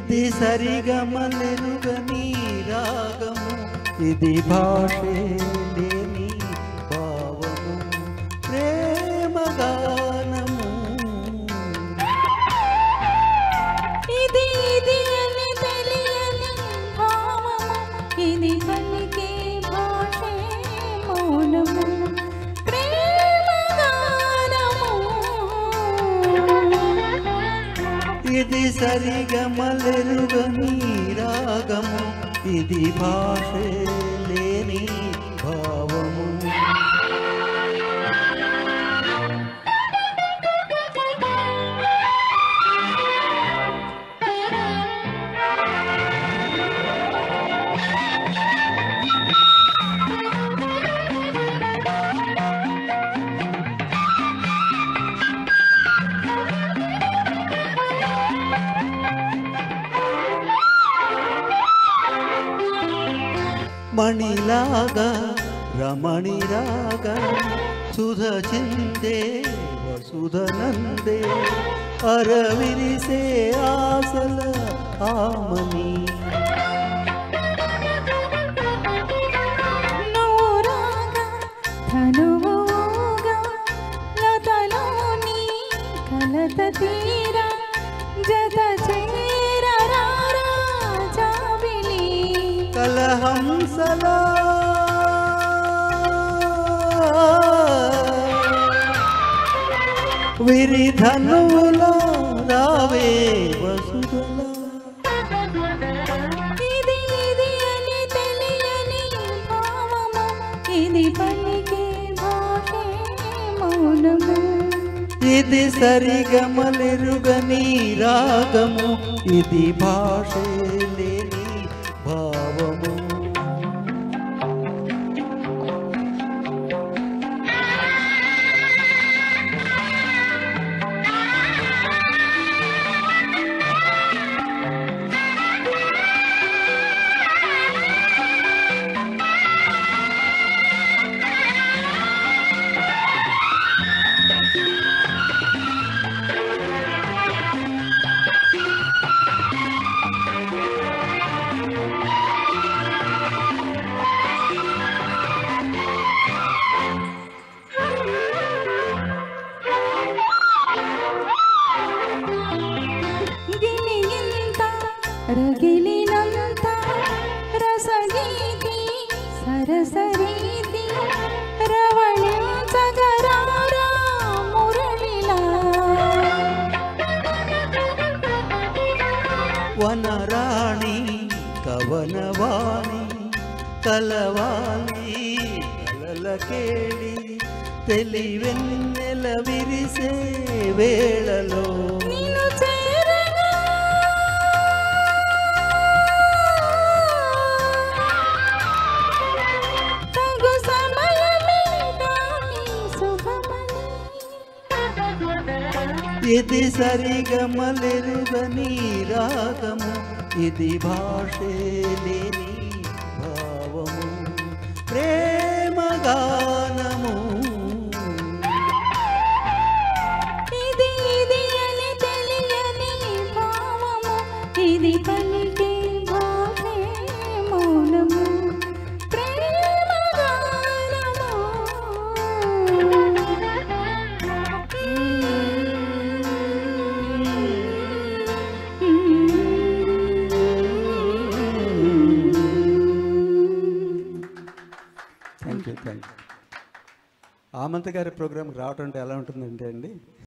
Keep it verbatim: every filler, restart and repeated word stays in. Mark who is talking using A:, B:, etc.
A: ఇది సరిగమలెరుగని రాగము, ఇది భాషే లేని భావము, ప్రేమ గానము.
B: ఇది ఇది అని తెలియని భావము, ఇది పలికే భాషే మౌనము, ప్రేమ గానము.
A: ఇది సరిగమలెరుగని రాగము, ఇది భాషే లేని భావము. మణిలాగా రమణిరాగా సుధ చిందే వసుధ నందే, అరవిరిసే ఆసల ఆమని.
B: నూరాగా ధనువుగా లతలోని కలత తీరా, జత చేర రారా జాబిలి.
A: కలహంసలా విరిధనుల రావే వసుధలా.
B: ఇది ఇది అని తెలియని భావము, ఇది పలికే భాషే మౌనము.
A: ఇది సరిగమలెరుగని రాగము, ఇది భాషే లేని భావము.
B: రగిలినంత రసగీతి సరసరీతి, రవళించగరారా మురళిలా.
A: వనరాణి కవనవాణి కలవాలి కలలకేళి, తెలివెన్నెల విరిసే వేళలో.
B: నిన్ను చేరగా తగు సమయమే దాని శుభమని.
A: ఇది సరిగమలెరుగని రాగము, ఇది భాషే లేని భావము, ప్రేమ గానము.
B: ఇది ఇది అని తెలియని భావము, ఇది పలికే భాషే మౌనము, ప్రేమ గానము.
A: Thank you thank you. Amanth గారి ప్రోగ్రామ్కి రావటం అంటే ఎలా ఉంటుందంటే అండి,